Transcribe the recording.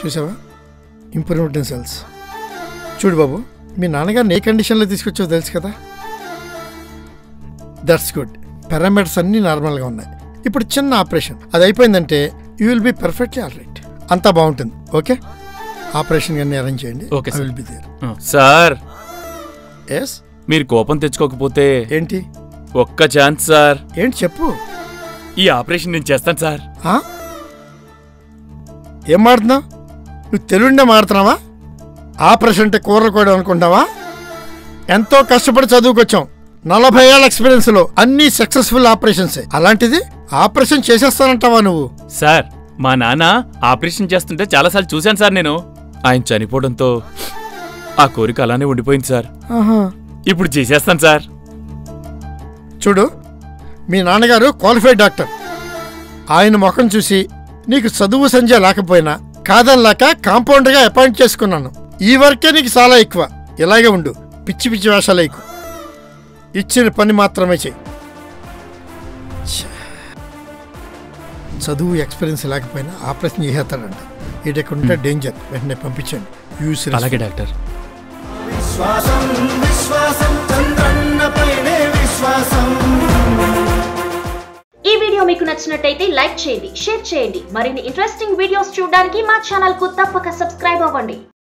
చూసావా, improvement in cells. చూడు బాబు, మీ నాన్నగారిని ఏ కండిషన్లో తీసుకొచ్చో తెలుసు కదా. That's good. పారామీటర్స్ అన్నీ నార్మల్గా ఉన్నాయి. ఇప్పుడు చిన్న ఆపరేషన్, అది అయిపోయిందంటే you will be perfectly all right. అంతా బాగుంటుంది. ఓకే, ఆపరేషన్ కానీ అరేంజ్ చేయండి. I will be there. Sir, yes, మీరు కోపం తెచ్చుకోకపోతే ఏంటి ఒక్క ఛాన్స్ సార్. ఏంటి చెప్పు. ఈ ఆపరేషన్ నేను చేస్తాను సార్. ఏం మాడుతున్నావు నువ్వు? తెలుగునే మాడుతున్నావా? ఆపరేషన్ అంటే కూరలు కూడా అనుకుంటావా? ఎంతో కష్టపడి చదువుకొచ్చాం. 40 ఏళ్ళ ఎక్స్పీరియన్స్లో అన్ని సక్సెస్ఫుల్ ఆపరేషన్సే. అలాంటిది ఆపరేషన్ చేసేస్తానంటావా నువ్వు? సార్, మా నాన్న ఆపరేషన్ చేస్తుంటే చాలాసార్లు చూశాను సార్ నేను. ఆయన చనిపోవడంతో ఆ కోరిక అలానే ఉండిపోయింది సార్. ఇప్పుడు చేసేస్తాను సార్. చూడు, మీ నాన్నగారు క్వాలిఫైడ్ డాక్టర్. ఆయన ముఖం చూసి నీకు చదువు సంధ్య లేకపోయినా కాదనలాక కాంపౌండర్గా అపాయింట్ చేసుకున్నాను. ఈ వర్కే నీకు చాలా ఎక్కువ. ఇలాగే ఉండు, పిచ్చి పిచ్చి వేషాలు ఎక్కువ. ఇచ్చిన పని మాత్రమే చెయ్యి. చదువు ఎక్స్పీరియన్స్ లేకపోయినా ఆపరేషన్ చేసేస్తాడంట. ఇటు ఉంటే డేంజర్. వెంటనే పంపించండి. అలాగే డాక్టర్. ఈ వీడియో మీకు నచ్చినట్టయితే లైక్ చేయండి, షేర్ చేయండి. మరిన్ని ఇంట్రెస్టింగ్ వీడియోస్ చూడడానికి మా ఛానల్ కు తప్పక సబ్స్క్రైబ్ అవ్వండి.